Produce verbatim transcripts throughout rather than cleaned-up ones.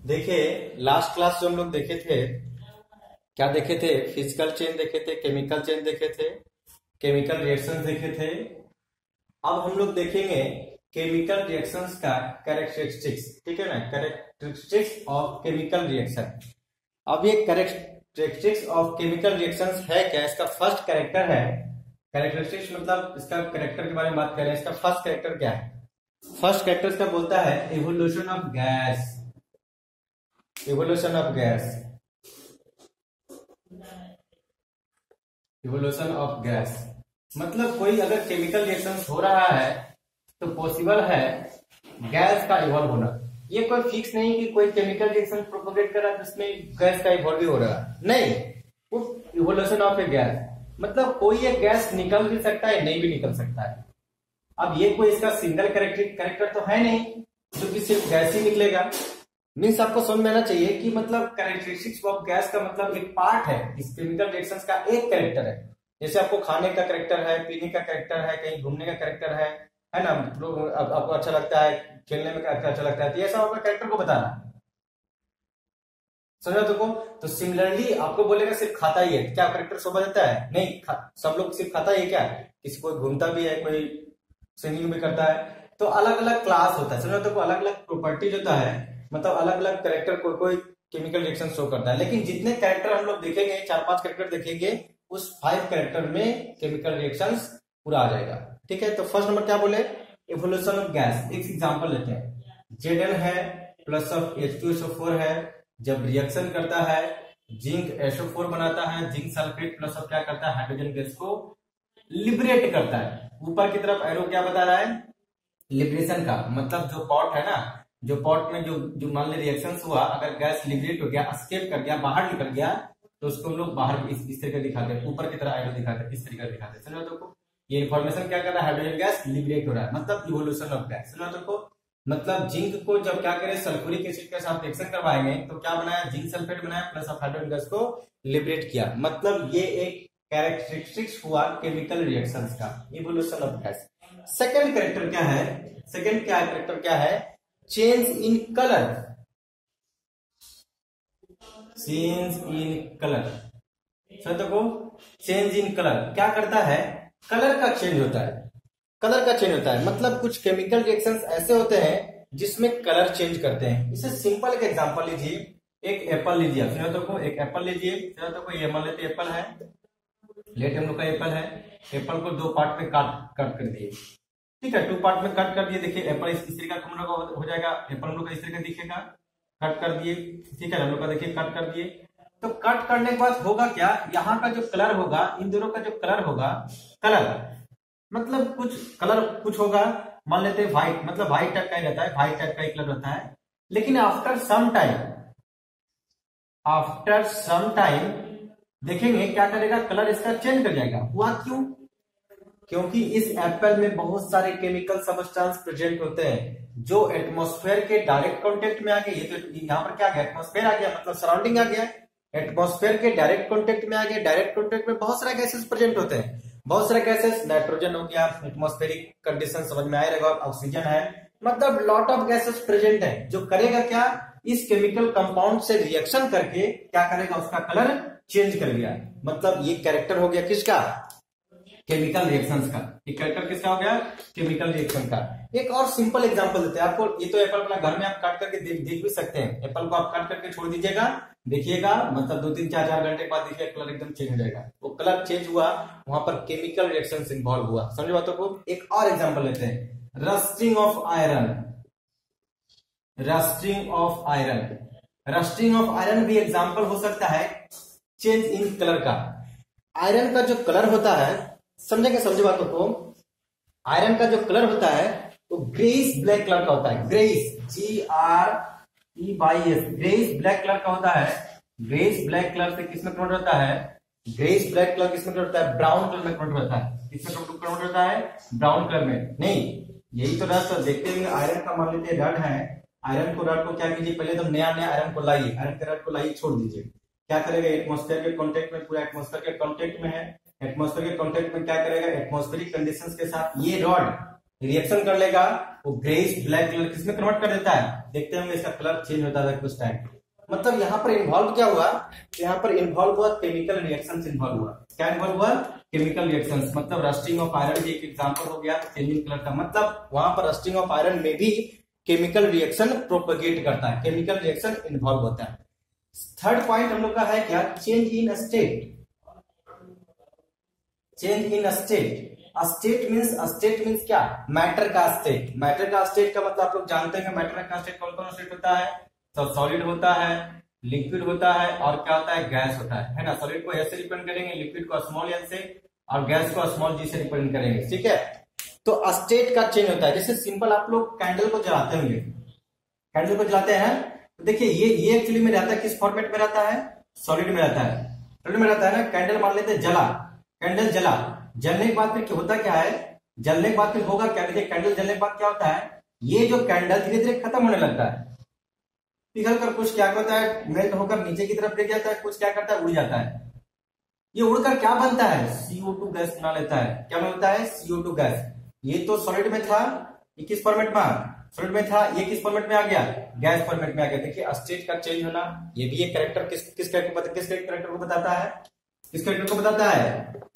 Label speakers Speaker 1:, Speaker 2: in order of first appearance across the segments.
Speaker 1: देखिए, last class जो हम लोग देखे थे, क्या देखे थे? फिजिकल चेन देखे थे, केमिकल चेन देखे थे, केमिकल रिएक्शंस देखे थे। अब हम लोग देखेंगे केमिकल रिएक्शंस का कैरेक्टरिस्टिक्स। ठीक है ना, कैरेक्टरिस्टिक्स ऑफ केमिकल रिएक्शन। अब ये कैरेक्टरिस्टिक्स ऑफ केमिकल रिएक्शंस है क्या? इसका फर्स्ट कैरेक्टर है कैरेक्टरिस्टिक्स, मतलब इसका कैरेक्टर के बारे में बात करें। इसका फर्स्ट कैरेक्टर क्या है? फर्स्ट कैरेक्टर इसका बोलता है evolution of gas. Evolution of gas, evolution of gas मतलब कोई अगर केमिकल रिएक्शन हो रहा है तो पॉसिबल है गैस का इवॉल्व होना। ये कोई फिक्स नहीं कि कोई केमिकल रिएक्शन प्रोपोगेट कर रहा है जिसमें गैस का इवॉल्व हो रहा है, नहीं। वो इवोल्यूशन ऑफ ए गैस मतलब कोई एक गैस निकल भी सकता है, नहीं भी निकल सकता है। अब ये कोई इसका सिंगल कैरेक्टर तो है नहीं जो कि सिर्फ गैस ही निकलेगा। मीन्स आपको समझ में आना चाहिए कि मतलब कैरेक्टरिस्टिक्स ऑफ गैस का मतलब एक पार्ट है, इस केमिकल रिएक्शंस का एक कैरेक्टर है। जैसे आपको खाने का कैरेक्टर है, पीने का कैरेक्टर है, कहीं घूमने का कैरेक्टर है है ना, आपको अच्छा लगता है, खेलने में अच्छा लगता है, तो ये सब आपका कैरेक्टर को बताना। समझा तुमको? तो सिमिलरली आपको बोलेगा सिर्फ खाता ही है, क्या कैरेक्टर शोभा देता है? नहीं, सब लोग सिर्फ खाता ही है क्या? किसी कोई घूमता भी है, कोई सिंगिंग भी करता है। तो अलग अलग क्लास होता है, समझो तो अलग अलग प्रॉपर्टीज होता है, मतलब अलग अलग कैरेक्टर कोई कोई केमिकल रिएक्शन शो करता है। लेकिन जितने कैरेक्टर हम लोग देखेंगे, चार पांच कैरेक्टर देखेंगे, उस फाइव कैरेक्टर में केमिकल रिएक्शंस पूरा आ जाएगा। ठीक है, तो फर्स्ट नंबर क्या बोले? Evolution of gas. एक एग्जांपल लेते हैं, जेड एन है plus of H two S O four है, जब रिएक्शन करता है जिंक एस ओ फोर बनाता है, जिंक सल्फेट प्लस ऑफ क्या करता है, हाइड्रोजन गैस को लिबरेट करता है। ऊपर की तरफ एरो क्या बता रहा है? लिबरेशन का मतलब जो पॉट है ना, जो पॉट में जो जो मान ली रिएक्शन हुआ, अगर गैस लिबरेट हो गया, एस्केप कर गया, बाहर निकल गया, तो उसको हम लोग बाहर इस, इस तरीके दिखाते हैं, ऊपर की तरह एरो दिखाते हैं, इस तरीके दिखाते हैं। समझो तो ये इन्फॉर्मेशन क्या कर रहा है? हाइड्रोजन गैस लिबरेट हो रहा है, मतलब इवोल्यूशन ऑफ गैस। समझो तो मतलब जिंक को जब क्या करें, सल्फ्यूरिक एसिड के साथ रिएक्शन करवाएंगे तो क्या बनाया? जिंक सल्फेट बनाया प्लस ऑफ हाइड्रोजन गैस को लिबरेट किया। मतलब ये एक कैरेक्टरिस्टिक्स हुआ केमिकल रिएक्शंस का, evolution of gas. Second character क्या है? सेकंड क्या कैरेक्टर क्या है? Change in colour. Change in colour, देखो चेंज इन कलर क्या करता है? कलर का चेंज होता है, कलर का चेंज होता है। मतलब कुछ केमिकल रिएक्शंस ऐसे होते हैं जिसमें कलर चेंज करते हैं। इसे सिंपल एक एग्जांपल लीजिए, एक एप्पल लीजिए, सुनो तो को एक एप्पल लीजिए, सुनो तो को ये मान लेते एप्पल है, लेट हम लोग का एप्पल है, एप्पल को दो पार्ट में काट कट कर दिए। ठीक है, टू पार्ट में कट कर दिए। देखिए एप्पल इस तरीके का हम लोग हो जाएगा, एप्पल हम लोग का इस तरीके दिखेगा, कट कर दिए। ठीक है, हम लोग का देखिए कट कर दिए। तो कट करने के बाद होगा क्या? यहाँ का जो कलर होगा, इन दोनों का जो कलर होगा, कलर मतलब कुछ कलर कुछ होगा, मान लेते हैं व्हाइट, मतलब व्हाइट टाइप का ही रहता है, व्हाइट टाइप का ही कलर रहता है। लेकिन after some time, after some time देखेंगे क्या करेगा? कलर इसका चेंज कर जाएगा। हुआ क्यों? क्योंकि इस एप्पल में बहुत सारे केमिकल सब्सटेंस प्रेजेंट होते हैं जो एटमॉस्फेयर के डायरेक्ट कांटेक्ट में आ गए। ये तो यहाँ पर क्या आ गया? एटमॉस्फेयर आ गया, मतलब सराउंडिंग आ गया, एटमॉस्फेयर के डायरेक्ट कांटेक्ट में आ गया। डायरेक्ट कांटेक्ट में बहुत सारे गैसेस प्रेजेंट होते हैं, बहुत सारे गैसेस, नाइट्रोजन हो गया, एटमॉस्फेरिक कंडीशन समझ में आ रहेगा, ऑक्सीजन है, मतलब लॉट ऑफ गैसेस प्रेजेंट है। जो करेगा क्या? इस केमिकल कंपाउंड से रिएक्शन करके क्या करेगा? उसका कलर चेंज कर दिया। मतलब ये कैरेक्टर हो गया किसका? केमिकल रिएक्शंस का। एक कैरेक्टर किसका हो गया? केमिकल रिएक्शन का। एक और सिंपल एग्जांपल देते हैं आपको। ये तो एप्पल अपना घर में आप काट करके देख देख भी सकते हैं। एप्पल को आप काट करके छोड़ दीजिएगा, देखिएगा, मतलब दो तीन चार चार घंटे के बाद देखिए कलर एकदम चेंज हो जाएगा। वो कलर चेंज हुआ, वहां पर केमिकल रिएक्शन इन्वॉल्व हुआ। समझे बातों को? एक और एग्जाम्पल लेते हैं, rusting of iron. Rusting of iron, rusting of iron भी एग्जाम्पल हो सकता है चेंज इन कलर का। आयरन का जो कलर होता है, समझेंगे, समझे बातों को? आयरन का जो कलर होता है वो ग्रेइश ब्लैक कलर का होता है। Greyish, G R E by S, greyish black colour का होता है। ग्रेइश ब्लैक कलर से किसमें कन्वर्ट होता है? ग्रेइश ब्लैक कलर किसमें कन्वर्ट होता है? ब्राउन कलर में कन्वर्ट होता है। किसमें कन्वर्ट होता है? ब्राउन कलर में। नहीं, यही तो रस देखते हुए आयरन का मान लीजिए रड है, आयरन को रड को क्या कीजिए? पहले तो नया नया आयरन को लाइए, आयरन के रड को लाइए, छोड़ दीजिए। क्या करेगा? एटमॉस्फेयर के कॉन्टेक्ट में, पूरा एटमॉस्फेयर के कॉन्टेक्ट में है। एटमॉस्फेयर के कॉन्टेक्ट में क्या करेगा? एटमॉस्फेरिक कंडीशंस के साथ ये रॉड
Speaker 2: रिएक्शन कर लेगा, वो ग्रेइश ब्लैक कलर किसमें कन्वर्ट कर देता है, देखते होंगे इसका कलर चेंज होता था कुछ टाइम। मतलब यहाँ पर इन्वॉल्व क्या हुआ, यहाँ पर इन्वॉल्व हुआ केमिकल रिएक्शंस इन्वॉल्व हुआ। क्या इन्वॉल्व हुआ, केमिकल रिएक्शंस। मतलब रस्टिंग ऑफ आयरन भी एक एग्जांपल हो गया चेंजिंग कलर का। मतलब वहां पर रस्टिंग ऑफ आयरन में भी केमिकल रिएक्शन प्रोपेगेट करता है, केमिकल रिएक्शन इन्वॉल्व होता है। थर्ड पॉइंट हम लोग का है क्या, change in state. Change in state, state means state means क्या, मैटर का स्टेट। मैटर का स्टेट का मतलब आप लोग जानते हैं मैटर का स्टेट कौन कौन स्टेट होता है, तो सॉलिड होता है, लिक्विड होता है और क्या होता है, गैस होता है, है ना। सॉलिड को एस से रिप्रेजेंट करेंगे, लिक्विड को स्मॉल एल से और गैस को स्मॉल जी से रिप्रेजेंट करेंगे, ठीक है। तो स्टेट का चेंज होता है। जैसे सिंपल आप लोग कैंडल को जलाते होंगे, कैंडल को जलाते हैं तो देखिए ये ये एक्चुअली में रहता है किस फॉर्मेट में रहता है, सॉलिड में रहता है, सॉलिड में रहता है ना। कैंडल मान लेते हैं जला, कैंडल जला, जलने के बाद फिर होता क्या है, जलने के बाद फिर होगा क्या, देखिए कैंडल जलने के बाद क्या होता है, ये जो कैंडल धीरे धीरे खत्म होने लगता है, पिघल कर कुछ क्या करता है, मेल्ट होकर नीचे की तरफ गिर जाता है, कुछ क्या करता है, उड़ जाता है। ये उड़कर क्या बनता है, सी ओ टू गैस बना लेता है। क्या बनता है, सी ओ टू गैस। ये तो सॉलिड में था, ये किस फॉर्मेट में, सॉलिड में था, ये किस फॉर्मेट में आ गया, गैस फॉर्मेट में आ गया। देखिए स्टेट का चेंज होना, ये भी एक कैरेक्टर किस किस कैरेक्टर किस कैरेक्टर को बताता है, किस कैरेक्टर को बताता है,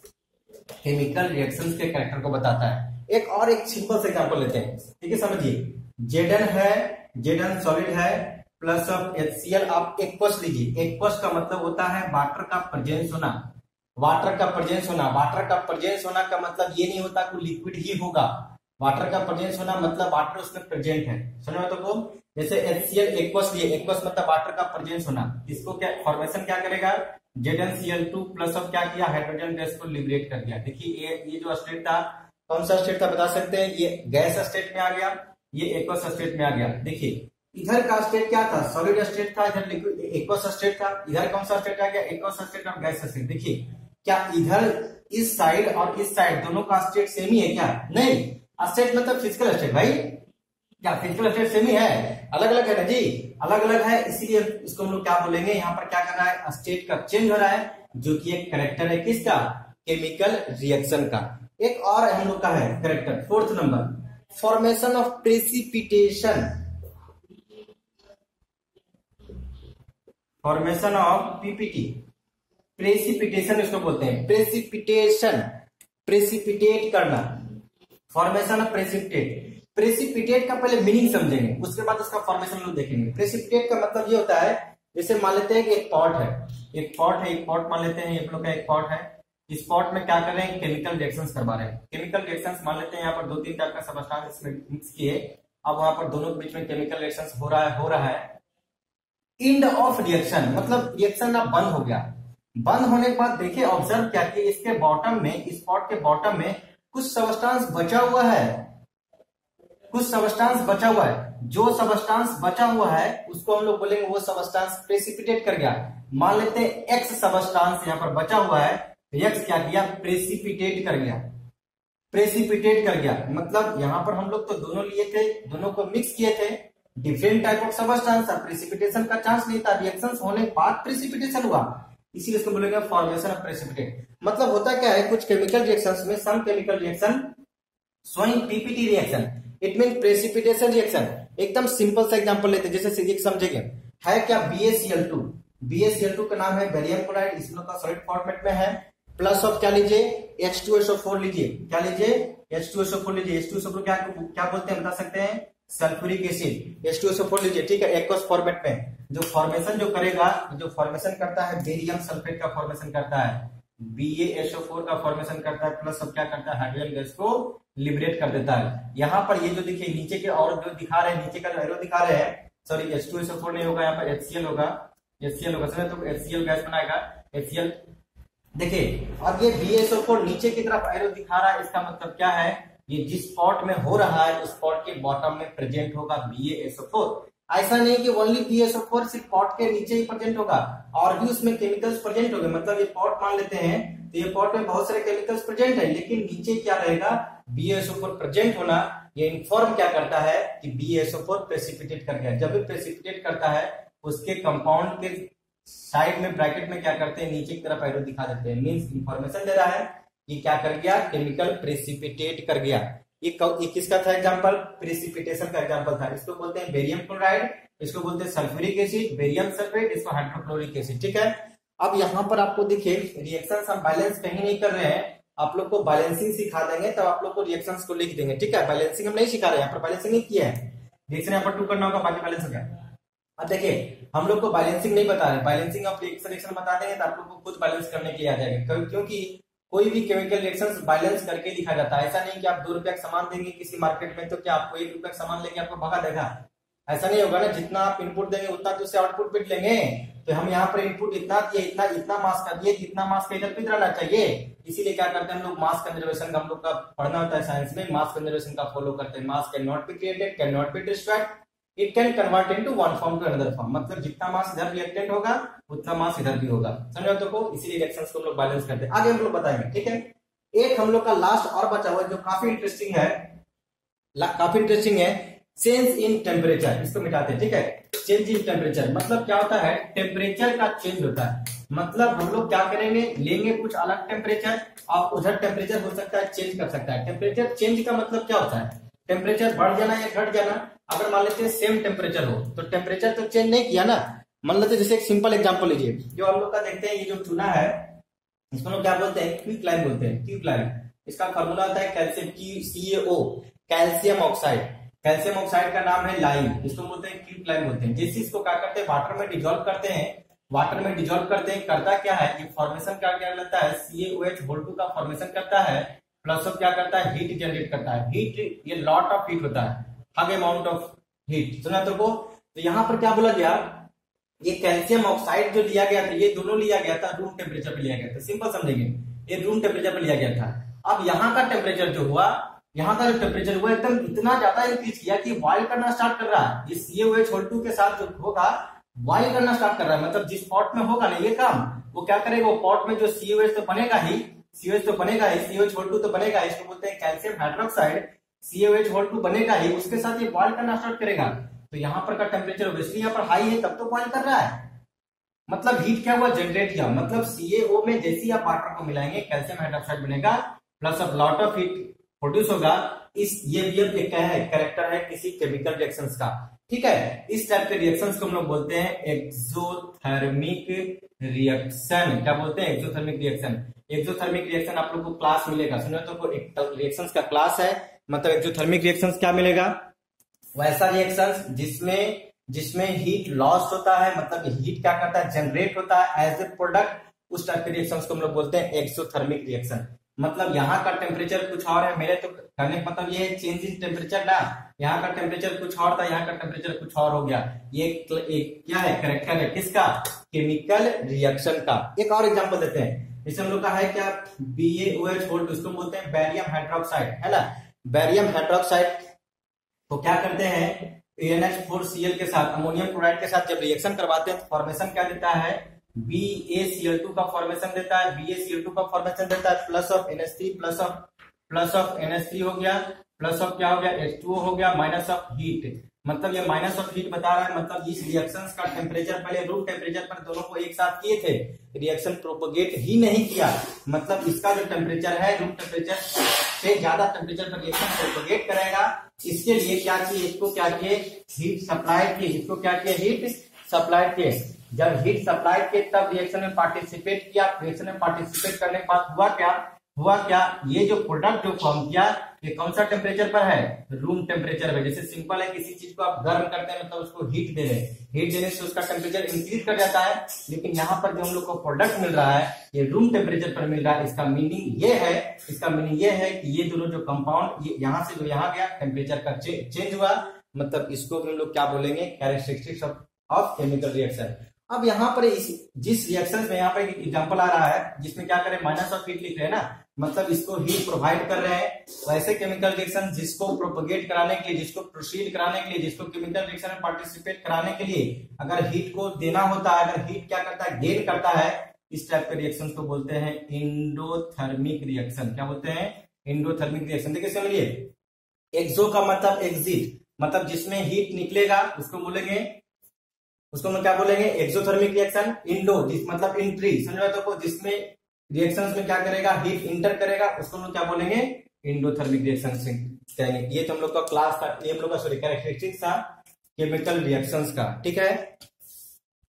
Speaker 2: केमिकल रिएक्शंस के कैरेक्टर को बताता है। एक और एक सिंपल सा एग्जांपल लेते हैं, ठीक है, समझिए। जेडन है, जेडन सॉलिड है, प्लस ऑफ एचसीएल आप एक्वस लीजिए। एक्वस का मतलब होता है वाटर का प्रेजेंस होना, वाटर का प्रेजेंस होना। वाटर का प्रेजेंस होना का मतलब ये नहीं होता कि लिक्विड ही होगा, वाटर का प्रेजेंस होना मतलब वाटर उसमें प्रेजेंट है, समझ तो को। जैसे एचसीएल एक्वस लिए, एक्वस मतलब वाटर का प्रेजेंस होना। इसको क्या फॉर्मेशन क्या करेगा, Z N C L two plus of क्या किया, हाइड्रोजन गैस को लिबरेट कर दिया। देखिए ये ये जो स्टेट था, कौन सा स्टेट था बता सकते हैं, ये गैस स्टेट में आ गया, ये एक्वस स्टेट में आ गया। देखिए इधर का स्टेट क्या था, सॉलिड स्टेट था, इधर लिक्विड एक्वस स्टेट था, इधर कौन सा स्टेट आ गया, एक्वस स्टेट और गैस स्टेट। देखिए क्या इधर इस साइड और इस साइड दोनों का स्टेट सेम ही है क्या, नहीं। स्टेट मतलब फिजिकल स्टेट भाई, क्या फिजिकल स्टेट सेम ही है, अलग अलग है ना जी, अलग अलग है। इसीलिए इसको हम लोग क्या बोलेंगे, यहाँ पर क्या कर रहा है, स्टेट का चेंज हो रहा है, जो कि एक कैरेक्टर है किसका, केमिकल रिएक्शन का। एक और हम लोग का है character, fourth number, formation of precipitation. Formation of PPT, precipitation इसको बोलते हैं, प्रेसिपिटेशन, प्रेसिपिटेट करना, फॉर्मेशन ऑफ प्रेसिपिटेट। प्रेसिपिटेट का पहले मीनिंग समझेंगे, उसके बाद उसका फॉर्मेशन लोग देखेंगे। प्रेसिपिटेट का मतलब ये होता है, जैसे मान लेते हैं कि एक पॉट है, एक पॉट है, एक पॉट मान लेते हैं, ये लोग का एक पॉट है। इस पॉट में क्या कर रहे हैं, केमिकल रिएक्शंस करवा रहे हैं। केमिकल रिएक्शंस मान लेते हैं यहाँ पर दो तीन टाइप का सबस्टेंस इसमें मिक्स किए, अब वहां पर दोनों के बीच में केमिकल रिएक्शंस हो रहा है हो रहा है एंड ऑफ रिएक्शन मतलब रिएक्शन अब बंद हो गया। बंद होने के बाद देखिए ऑब्जर्व क्या कि इसके बॉटम में, इस पॉट के बॉटम में कुछ सबस्टेंस बचा हुआ है, कुछ सबस्टेंस बचा हुआ है। जो सबस्टेंस बचा हुआ है उसको हम लोग बोलेंगे वो सबस्टेंस प्रेसिपिटेट कर गया। मान लेते हैं एक्स सबस्टेंस यहाँ पर बचा हुआ है, एक्स क्या किया, प्रेसिपिटेट कर गया, प्रेसिपिटेट कर गया। मतलब यहाँ पर हम लोग तो दोनों लिए थे, दोनों को मिक्स किए थे, different type of substance, precipitation का चांस नहीं था, रिएक्शन होने के बाद प्रेसिपिटेशन हुआ, इसीलिए इसको बोलेंगे फॉर्मेशन ऑफ प्रेसिपिटेट। मतलब होता क्या है, कुछ केमिकल रिएक्शंस में some chemical reaction showing PPT reaction, it mean precipitation reaction. एकदम सिंपल सा एग्जांपल लेते हैं, जैसे फिजिक्स समझेंगे। है क्या, B A C L two, B A C L two का नाम है बेरियम क्लोराइड, इस लोग का सॉलिड फॉर्मेट में है। प्लस ऑफ क्या लीजिए, H two S O four लीजिए, क्या लीजिए, H two S O four लीजिए। H two S O four क्या क्या बोलते हैं बता सकते हैं, sulphuric acid. H two S O four लीजिए, ठीक है, एक्वस फॉर्मेट में। जो फॉर्मेशन जो करेगा, जो फॉर्मेशन करता है बेरियम सल्फेट का फॉर्मेशन करता है, B A S O four का फॉर्मेशन करता है, प्लस अब क्या करता है, हाइड्रोजन गैस को लिबरेट कर देता है। यहाँ पर ये जो देखिए नीचे के और जो दिखा रहे हैं, नीचे का एरो दिखा रहे हैं, sorry H two S O four नहीं होगा, यहाँ पर एच सी एल होगा, एच सी एल होगा, समझे, तो एच सी एल गैस बनाएगा, एच सी एल। देखिए अब ये बी एस ओ फोर नीचे की तरफ एरो दिखा रहा है, इसका मतलब क्या है, ये जिस पॉट में हो रहा है उस पॉट के बॉटम में प्रेजेंट होगा B A S O four. ऐसा नहीं कि only B S O four सिर्फ पॉट के नीचे ही प्रेजेंट होगा, और भी उसमें केमिकल्स प्रेजेंट होंगे। मतलब ये पॉट मान लेते हैं तो ये पॉट में बहुत सारे केमिकल्स प्रेजेंट है, लेकिन नीचे क्या रहेगा, B S O four present होना ये इन्फॉर्म क्या करता है कि B S O four precipitate कर गया। जब भी प्रेसिपिटेट करता है उसके कंपाउंड के साइड में ब्रैकेट में क्या करते हैं, नीचे की तरफ एरो दिखा देते हैं, मींस इंफॉर्मेशन दे रहा है कि क्या कर गया, केमिकल प्रेसिपिटेट कर गया।
Speaker 1: ये, ये किसका था एग्जांपल? प्रेसिपिटेशन का एग्जांपल था। इसको बोलते हैं बेरियम क्लोराइड, इसको बोलते हैं सल्फ्यूरिक एसिड, बेरियम सल्फेट, इसको हाइड्रोक्लोरिक एसिड। ठीक है, अब यहाँ पर आपको देखिए रिएक्शंस हम बैलेंस कहीं नहीं कर रहे हैं, आप लोग को बैलेंसिंग सिखा देंगे तब आप लोग को रिएक्शंस को लिख देंगे। ठीक है, बैलेंसिंग हम नहीं सिखा रहे हैं, यहाँ पर बैलेंसिंग नहीं किया है, रिएक्शन यहाँ पर टू करना होगा, बाकी बैलेंस हो गया। अब देखिए हम लोग को बैलेंसिंग नहीं बता रहे, बैलेंसिंग ऑफ रिएक्शन बता देंगे तो आप लोग को खुद बैलेंस करने के लिए आ जाएगा, क्योंकि कोई भी केमिकल रिएक्शंस बैलेंस करके लिखा जाता है। ऐसा नहीं कि आप दो रुपया का सामान देंगे किसी मार्केट में तो क्या आपको एक रुपया का सामान लेके आपको भगा देगा, ऐसा नहीं होगा ना। जितना आप इनपुट देंगे उतना तो उससे आउटपुट भी लेंगे। तो हम यहाँ पर इनपुट इतना दिए, इतना इतना मास का दिए, इतना मास का इधर भी रहना चाहिए। इसीलिए क्या करते हैं हम लोग, मास कंजर्वेशन का हम लोग का पढ़ना होता है साइंस में, मास कंजर्वेशन का फॉलो करते हैं। Mass can not be created, can not be destroyed, it can convert into one form to another form. मतलब जितना मास इधर रिएक्टेंट होगा उतना मास इधर भी होगा, समझो तो को। इसीलिए रिएक्शंस को हम लोग बैलेंस करते हैं, आगे हम लोग बताएंगे। ठीक है, एक हम लोग का लास्ट और बचा हुआ जो काफी इंटरेस्टिंग है, काफी इंटरेस्टिंग है, चेंज इन टेम्परेचर। इसको मिटाते हैं। ठीक है, चेंज इन टेम्परेचर मतलब क्या होता है? टेम्परेचर का चेंज होता है। मतलब हम लोग क्या करेंगे, लेंगे कुछ अलग टेम्परेचर और उधर टेम्परेचर हो सकता है चेंज कर सकता है। टेम्परेचर चेंज का मतलब क्या होता है? टेम्परेचर बढ़ जाना या घट जाना। अगर मान लेते हैं सेम टेम्परेचर हो तो टेम्परेचर तो चेंज नहीं किया ना। मान लेते जैसे एक सिंपल एग्जांपल लीजिए, जो हम लोग का देखते हैं ये जो चूना है इसको लोग क्या बोलते हैं? क्विकलाइम बोलते हैं, क्विकलाइम। इसका फॉर्मूला होता है कैल्शियम की C A O, calcium oxide. Calcium oxide का नाम है लाइम, इसको बोलते हैं क्विकलाइम बोलते हैं। जिस चीज को क्या करते हैं, वाटर में डिजोल्व करते हैं, वाटर में डिजोल्व करते हैं, करता क्या है, ये फॉर्मेशन क्या क्या लगता है, C A O H whole two का फॉर्मेशन करता है, प्लस ऑफ क्या करता है, हीट जनरेट करता है। हीट ये लॉट ऑफ हीट होता है, हाई अमाउंट ऑफ हीट, सुना तो को। तो यहाँ पर क्या बोला गया, ये कैल्शियम ऑक्साइड जो लिया गया था, ये दोनों लिया गया था रूम टेम्परेचर पे लिया गया था। सिंपल समझेंगे, ये रूम टेम्परेचर पे लिया गया था। अब यहाँ का टेम्परेचर जो हुआ, यहाँ का जो टेम्परेचर हुआ एकदम इतना ज्यादा इंक्रीज किया कि बॉइल करना स्टार्ट कर रहा है। ये C A O H whole two के साथ जो होगा बॉइल करना स्टार्ट कर रहा है। मतलब जिस पॉट में होगा ना ये काम, वो क्या करेगा, वो पॉट में जो सी ओ एच तो बनेगा ही, सी ओ एच तो बनेगा ही, C O H whole two तो बनेगा, इसको बोलते हैं calcium hydroxide, C O H whole two बनेगा ही, उसके साथ ये बॉइल करना स्टार्ट करेगा। तो यहाँ पर का टेम्परेचर ऑब्वियसली यहाँ पर हाई है, तब तो बॉइल कर रहा है। मतलब हीट क्या हुआ, जनरेट किया। मतलब सी ए ओ में जैसे ही आप वाटर को मिलाएंगे कैल्शियम हाइड्रोक्साइड बनेगा, plus of lot of heat produce होगा। इस ये भी क्या है, कैरेक्टर है किसी केमिकल रिएक्शंस का। ठीक है, इस टाइप के रिएक्शंस को हम लोग बोलते हैं एक्सोथर्मिक रिएक्शन। क्या बोलते हैं, एक्सोथर्मिक रिएक्शन। एक्सोथर्मिक रिएक्शन आप लोग को क्लास मिलेगा, सुनो तो एक रिएक्शंस का क्लास है। मतलब एक्सोथर्मिक रिएक्शंस क्या मिलेगा, वैसा रिएक्शंस जिसमें जिसमें हीट लॉस्ट होता है, मतलब हीट क्या करता है, जनरेट होता है एज ए प्रोडक्ट, उस टाइप के रिएक्शंस को हम लोग बोलते हैं एक्सोथर्मिक रिएक्शन। मतलब यहाँ का टेम्परेचर कुछ और है, मेरे तो कहने का मतलब ये चेंज इन टेम्परेचर ना, यहाँ का टेम्परेचर कुछ और था, यहाँ का टेम्परेचर कुछ और हो गया। ये एक, एक क्या है, कैरेक्टर है किसका, केमिकल रिएक्शन का। एक और एग्जांपल देते हैं, जैसे हम लोग का है क्या, B A O H whole two, इसको बोलते हैं बैरियम हाइड्रोक्साइड, है ना। बैरियम हाइड्रोक्साइड तो क्या करते हैं, N H four C L के साथ, अमोनियम क्लोराइड के साथ जब रिएक्शन करवाते हैं तो फॉर्मेशन क्या देता है, B A C L two का फॉर्मेशन देता है, B A C L two का फॉर्मेशन देता है, plus of N H three, plus of plus of N H three हो गया, प्लस ऑफ क्या हो गया, एच टू ओ हो गया, माइनस ऑफ हीट। मतलब ये माइनस ऑफ हीट बता रहा है, मतलब इस रिएक्शंस का टेम्परेचर पहले रूम टेम्परेचर पर दोनों को एक साथ किए थे, रिएक्शन प्रोपोगेट ही नहीं किया। मतलब इसका जो टेम्परेचर है रूम टेम्परेचर से ज्यादा टेम्परेचर पर रिएक्शन प्रोपोगेट करेगा। इसके लिए क्या चाहिए, इसको क्या किए, हीट सप्लाई किए, इसको क्या किए, हीट सप्लाई किए। जब हीट सप्लाई किए तब रिएक्शन में पार्टिसिपेट किया। रिएक्शन में पार्टिसिपेट करने के बाद हुआ क्या, हुआ क्या, ये जो प्रोडक्ट जो फॉर्म किया ये कौन सा टेम्परेचर पर है, रूम टेम्परेचर पे। जैसे सिंपल है, किसी चीज को आप गर्म करते हैं मतलब उसको हीट दे रहे हैं, हीट देने से उसका टेम्परेचर इंक्रीज कर जाता है। लेकिन यहाँ पर जो हम लोग को प्रोडक्ट मिल रहा है ये रूम टेम्परेचर पर मिल रहा है। इसका मीनिंग ये है, इसका मीनिंग ये है कि ये दोनों जो कंपाउंड ये यहाँ से जो यहाँ गया टेम्परेचर का चेंज हुआ। मतलब इसको हम लोग क्या बोलेंगे, कैरेक्टरिस्टिक्स ऑफ केमिकल रिएक्शन। अब यहाँ पर इस जिस रिएक्शन में यहाँ पर एग्जांपल आ रहा है जिसमें क्या करें, माइनस ऑफ हीट लिख रहे हैं ना, मतलब इसको हीट प्रोवाइड कर रहे हैं। वैसे केमिकल रिएक्शन जिसको प्रोपोगेट कराने के लिए, जिसको प्रोसीड कराने के लिए, जिसको केमिकल रिएक्शन में पार्टिसिपेट कराने के लिए अगर हीट को देना होता है, अगर हीट क्या करता है, गेन करता है, इस टाइप के रिएक्शन को बोलते हैं एंडोथर्मिक रिएक्शन। क्या बोलते हैं, एंडोथर्मिक रिएक्शन। देखिए समझिए, एक्सो का मतलब एग्जिट, मतलब जिसमें हीट निकलेगा उसको बोलेंगे, उसको हम क्या बोलेंगे, एक्सोथर्मिक रिएक्शन। इंडो जिस मतलब एंट्री, समझो तो जिसमें रिएक्शंस में क्या करेगा, हीट इंटर करेगा, उसको हम क्या बोलेंगे, इंडोथर्मिक रिएक्शन से ये तो हम लोग का क्लास था, ये हम लोग का सॉरी कैरेक्टरिस्टिक्स था केमिकल रिएक्शंस का। ठीक है।